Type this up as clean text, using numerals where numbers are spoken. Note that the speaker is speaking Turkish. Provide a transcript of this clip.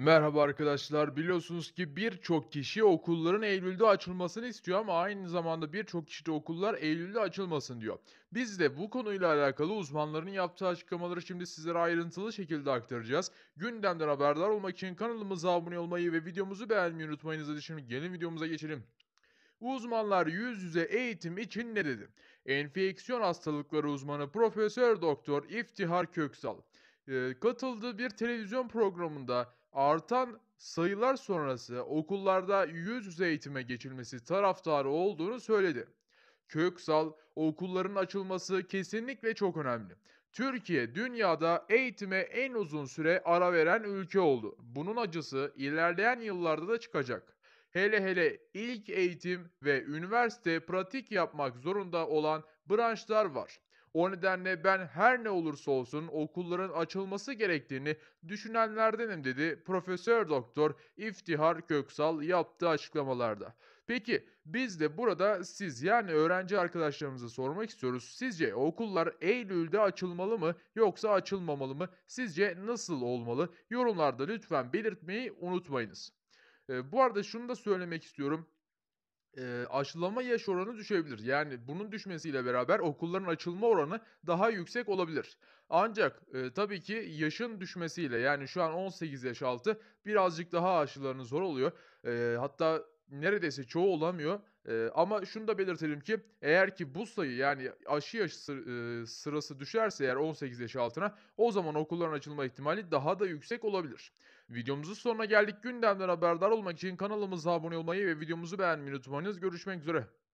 Merhaba arkadaşlar. Biliyorsunuz ki birçok kişi okulların Eylül'de açılmasını istiyor ama aynı zamanda birçok kişi de okullar Eylül'de açılmasın diyor. Biz de bu konuyla alakalı uzmanların yaptığı açıklamaları şimdi sizlere ayrıntılı şekilde aktaracağız. Gündemden haberdar olmak için kanalımıza abone olmayı ve videomuzu beğenmeyi unutmayınız. Hadi şimdi gelin videomuza geçelim. Uzmanlar yüz yüze eğitim için ne dedi? Enfeksiyon hastalıkları uzmanı Profesör Doktor İftihar Köksal katıldığı bir televizyon programında artan sayılar sonrası okullarda yüz yüze eğitime geçilmesi taraftarı olduğunu söyledi. Köksal, okulların açılması kesinlikle çok önemli. Türkiye, dünyada eğitime en uzun süre ara veren ülke oldu. Bunun acısı ilerleyen yıllarda da çıkacak. Hele ilk eğitim ve üniversite pratik yapmak zorunda olan branşlar var. O nedenle ben her ne olursa olsun okulların açılması gerektiğini düşünenlerdenim dedi Profesör Doktor İftihar Köksal yaptığı açıklamalarda. Peki biz de burada siz yani öğrenci arkadaşlarımıza sormak istiyoruz. Sizce okullar Eylül'de açılmalı mı yoksa açılmamalı mı? Sizce nasıl olmalı? Yorumlarda lütfen belirtmeyi unutmayınız. Bu arada şunu da söylemek istiyorum. Aşılama yaş oranı düşebilir. Yani bunun düşmesiyle beraber okulların açılma oranı daha yüksek olabilir. Ancak, tabii ki yaşın düşmesiyle, yani şu an 18 yaş altı birazcık daha aşılarını zor oluyor. Hatta neredeyse çoğu olamıyor. Ama şunu da belirtelim ki eğer ki bu sayı, yani aşı yaşı sırası düşerse eğer 18 yaş altına, o zaman okulların açılma ihtimali daha da yüksek olabilir. Videomuzun sonuna geldik. Gündemden haberdar olmak için kanalımıza abone olmayı ve videomuzu beğenmeyi unutmayınız. Görüşmek üzere.